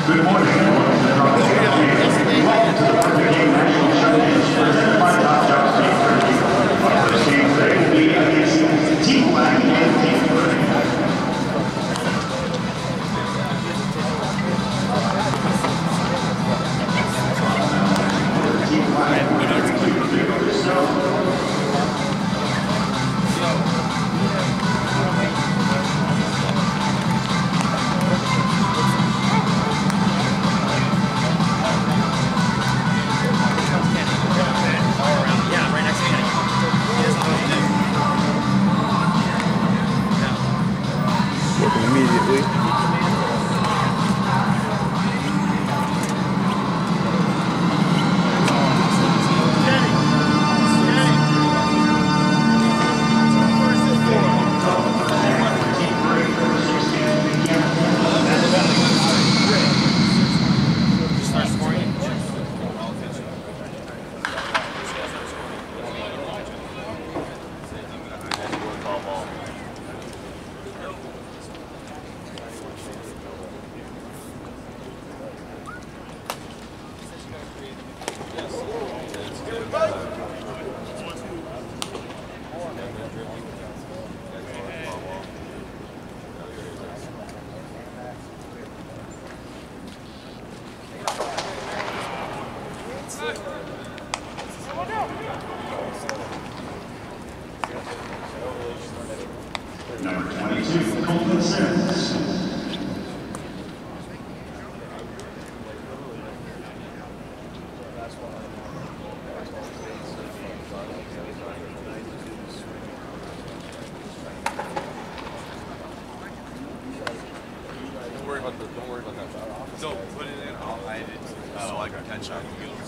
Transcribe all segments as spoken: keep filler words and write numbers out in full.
Good morning. Welcome to the Virginia National Championships presented by Top Job State Turkey. Our first game today will be against Team Black and Team Gray. Team Black immediately. Number twenty-two, Colton Sims. Don't worry about the, don't worry about that. Don't put it in, I'll hide it. So I got ten shots.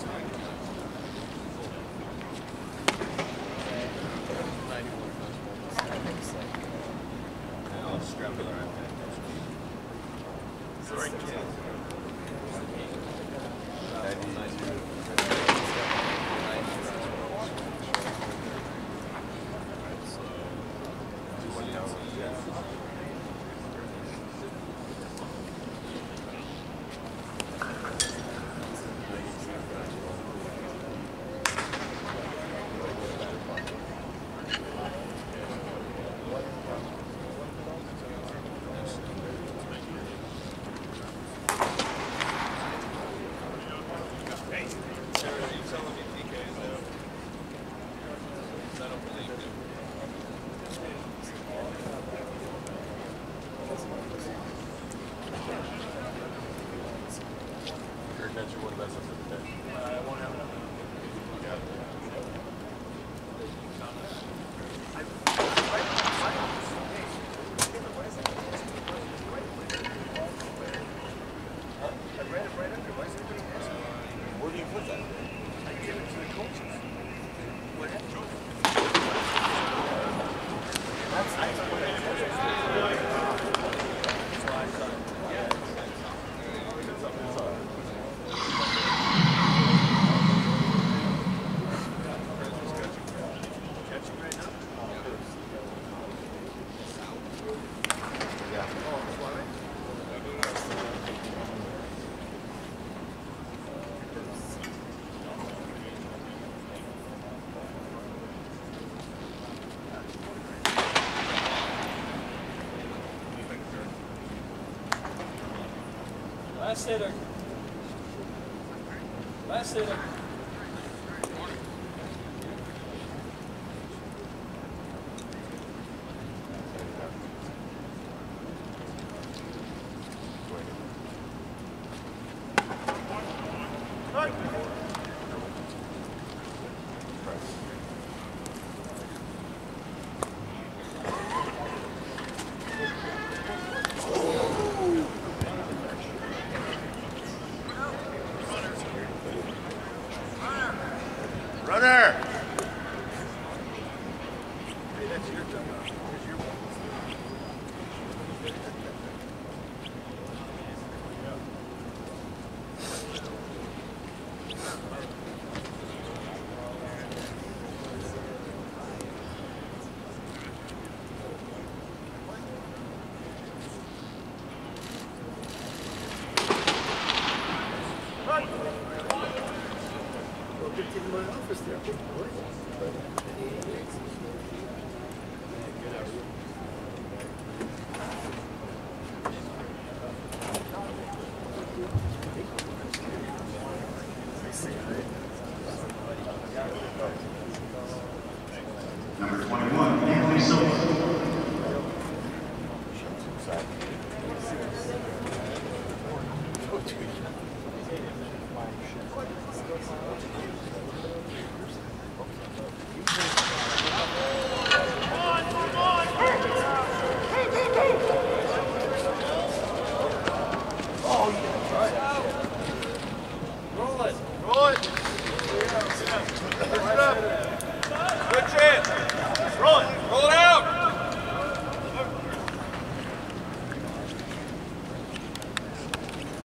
Sorry, kid. Where do you put that? I give it to the coaches. What happened? That's Last hitter. Last hitter. Runner! Hey, that's your job. Here's your one. Number twenty-one, Anthony Silva. Roll it. Roll it. Good chance. Roll it. Roll it out.